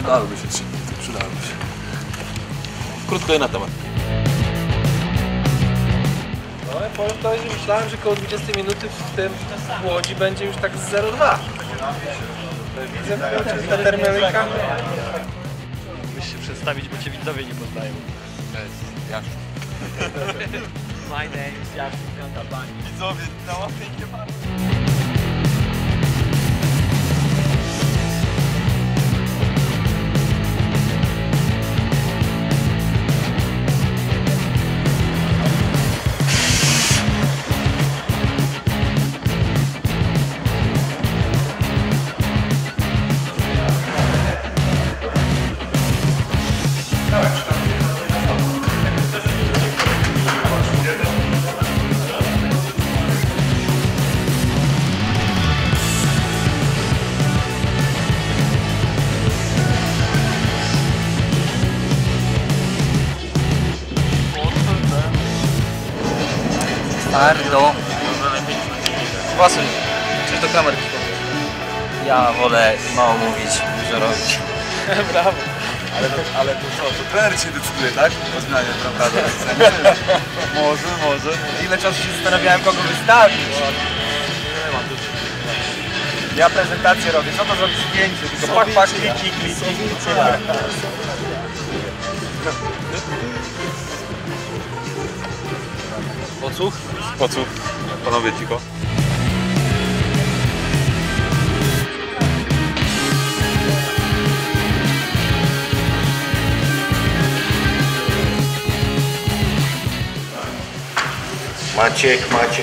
Przydałyby się 3 minuty, przydałyby się. Krótko i na temat. No ja powiem to, że myślałem, że koło 20 minuty w tym Łodzi będzie już tak z 0,2. Widzę ta termika. Musisz się przedstawić, bo cię widzowie nie poznają. Jaszczur. My name is Jaszczur Kantabani. Widzowie, na łapie nie ma. Bardzo. Pasuj. Coś do kamerki. Ja wolę mało mówić, dużo robić. Brawo. Ale to co, to trener się decyduje, tak? O zmianie, prawda? Może. Ile czasu się zastanawiałem, kogo wystawić. Ja prezentację robię, co to zrobić zdjęcie? Tylko pak, klik. Pocuch? Pocuch. Panowie cicho. Maciek.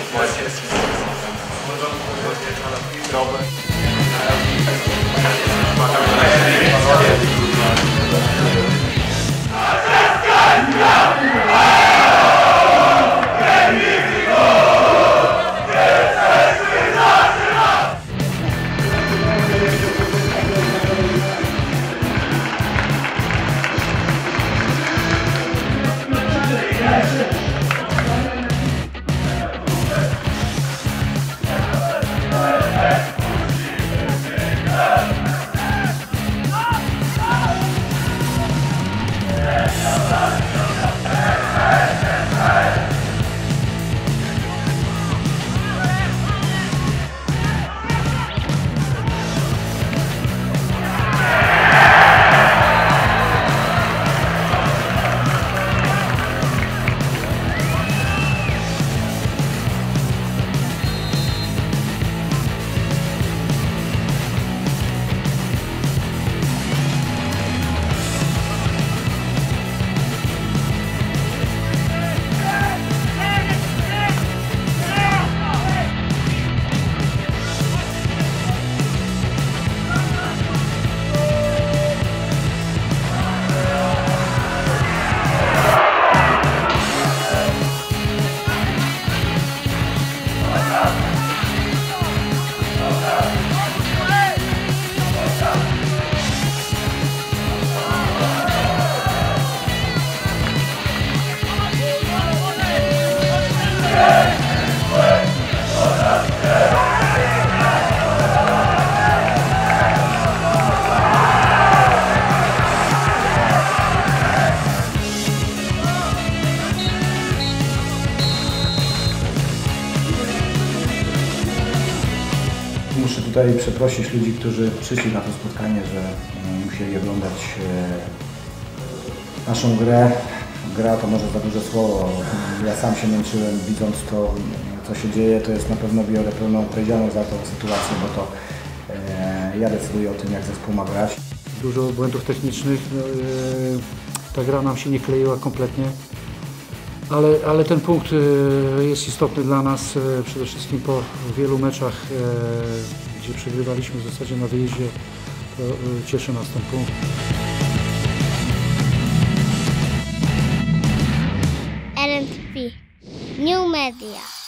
Muszę tutaj przeprosić ludzi, którzy przyszli na to spotkanie, że musieli oglądać naszą grę. Gra to może za duże słowo. Ja sam się męczyłem, widząc to, co się dzieje. To jest na pewno biorę pełną odpowiedzialność za tą sytuację, bo to ja decyduję o tym, jak zespół ma grać. Dużo błędów technicznych. Ta gra nam się nie kleiła kompletnie. Ale ten punkt jest istotny dla nas, przede wszystkim po wielu meczach, gdzie przegrywaliśmy w zasadzie na wyjeździe, to cieszy nas ten punkt. LNTV New Media.